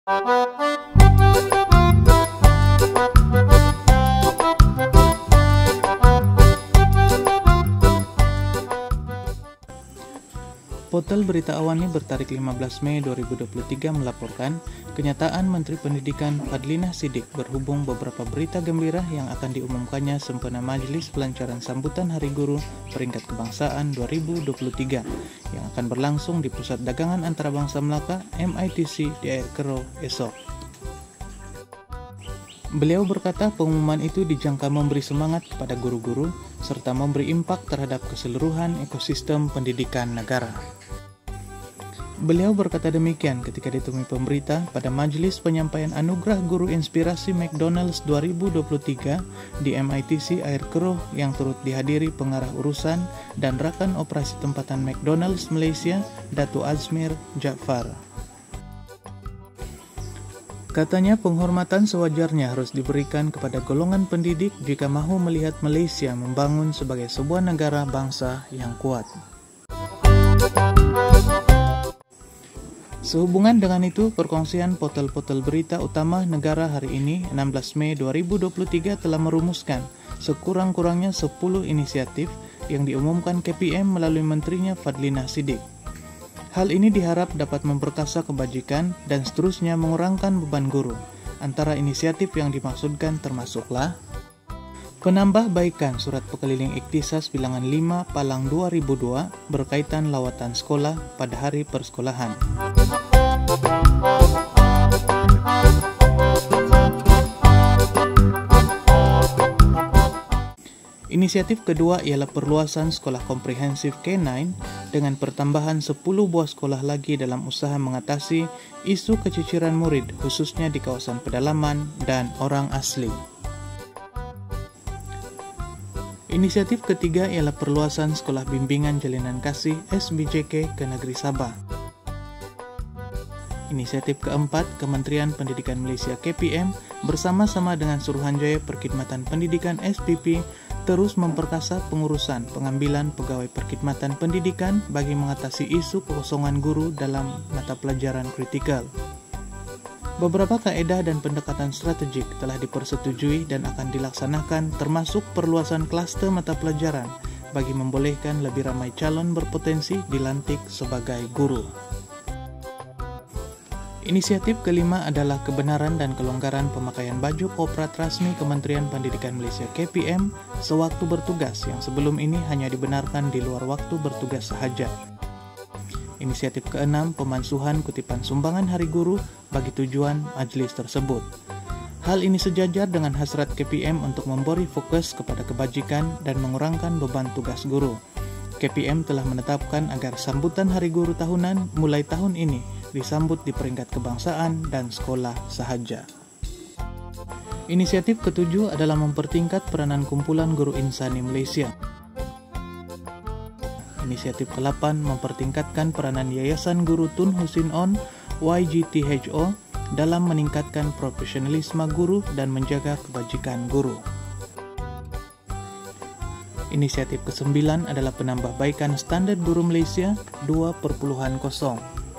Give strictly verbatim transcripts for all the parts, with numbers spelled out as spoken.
Portal Berita Awani bertarik lima belas Mei dua ribu dua puluh tiga melaporkan kenyataan Menteri Pendidikan Fadlinah Siddiq berhubung beberapa berita gembira yang akan diumumkannya sempena Majelis Pelancaran Sambutan Hari Guru Peringkat Kebangsaan dua ribu dua puluh tiga yang akan berlangsung di Pusat Dagangan Antarabangsa Melaka M I T C di Air Keroh esok. Beliau berkata pengumuman itu dijangka memberi semangat kepada guru-guru serta memberi impak terhadap keseluruhan ekosistem pendidikan negara. Beliau berkata demikian ketika ditemui pemberita pada Majelis Penyampaian Anugerah Guru Inspirasi McDonald's dua ribu dua puluh tiga di M I T C Air Keroh yang turut dihadiri pengarah urusan dan rakan operasi tempatan McDonald's Malaysia, Datuk Azmir Jaafar. Katanya penghormatan sewajarnya harus diberikan kepada golongan pendidik jika mahu melihat Malaysia membangun sebagai sebuah negara bangsa yang kuat. Sehubungan dengan itu, perkongsian portal-portal berita utama negara hari ini, enam belas Mei dua ribu dua puluh tiga telah merumuskan sekurang-kurangnya sepuluh inisiatif yang diumumkan K P M melalui menterinya Fadlinah Siddiq. Hal ini diharap dapat memperkasa kebajikan dan seterusnya mengurangkan beban guru. Antara inisiatif yang dimaksudkan termasuklah penambahbaikan Surat Pekeliling Iktisas bilangan lima Palang dua ribu dua berkaitan lawatan sekolah pada hari persekolahan. Inisiatif kedua ialah perluasan sekolah komprehensif K sembilan dengan pertambahan sepuluh buah sekolah lagi dalam usaha mengatasi isu keciciran murid khususnya di kawasan pedalaman dan orang asli. Inisiatif ketiga ialah perluasan Sekolah Bimbingan Jalinan Kasih S B J K ke negeri Sabah. Inisiatif keempat, Kementerian Pendidikan Malaysia K P M bersama-sama dengan Suruhanjaya Perkhidmatan Pendidikan S P P terus memperkasa pengurusan pengambilan pegawai perkhidmatan pendidikan bagi mengatasi isu kekosongan guru dalam mata pelajaran kritikal. Beberapa kaedah dan pendekatan strategik telah dipersetujui dan akan dilaksanakan termasuk perluasan klaster mata pelajaran bagi membolehkan lebih ramai calon berpotensi dilantik sebagai guru. Inisiatif kelima adalah kebenaran dan kelonggaran pemakaian baju koprat rasmi Kementerian Pendidikan Malaysia K P M sewaktu bertugas yang sebelum ini hanya dibenarkan di luar waktu bertugas sahaja. Inisiatif keenam, pemansuhan kutipan sumbangan Hari Guru bagi tujuan majlis tersebut. Hal ini sejajar dengan hasrat K P M untuk memberi fokus kepada kebajikan dan mengurangkan beban tugas guru. K P M telah menetapkan agar sambutan Hari Guru tahunan mulai tahun ini disambut di peringkat kebangsaan dan sekolah sahaja. Inisiatif ketujuh adalah mempertingkat peranan kumpulan guru insani Malaysia. Inisiatif kedelapan mempertingkatkan peranan Yayasan Guru Tun Husin On Y G T H O dalam meningkatkan profesionalisme guru dan menjaga kebajikan guru. Inisiatif kesembilan adalah penambahbaikan standar guru Malaysia dua titik nol.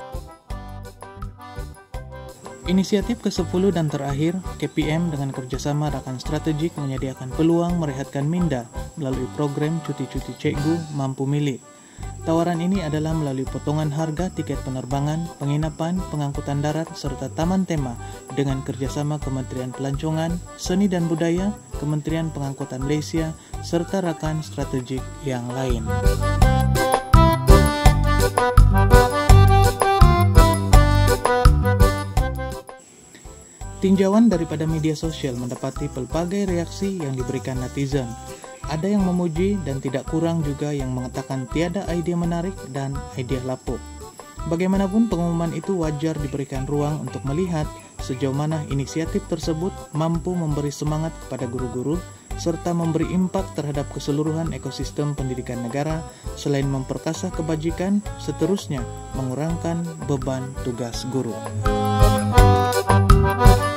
Inisiatif kesepuluh dan terakhir, K P M dengan kerjasama rakan strategik menyediakan peluang merehatkan minda melalui program cuti-cuti cikgu mampu milik. Tawaran ini adalah melalui potongan harga tiket penerbangan, penginapan, pengangkutan darat, serta taman tema dengan kerjasama Kementerian Pelancongan, Seni dan Budaya, Kementerian Pengangkutan Malaysia, serta rakan strategik yang lain. Tinjauan daripada media sosial mendapati pelbagai reaksi yang diberikan netizen. Ada yang memuji dan tidak kurang juga yang mengatakan tiada idea menarik dan idea lapuk. Bagaimanapun pengumuman itu wajar diberikan ruang untuk melihat sejauh mana inisiatif tersebut mampu memberi semangat kepada guru-guru serta memberi impak terhadap keseluruhan ekosistem pendidikan negara selain memperkasa kebajikan, seterusnya mengurangkan beban tugas guru.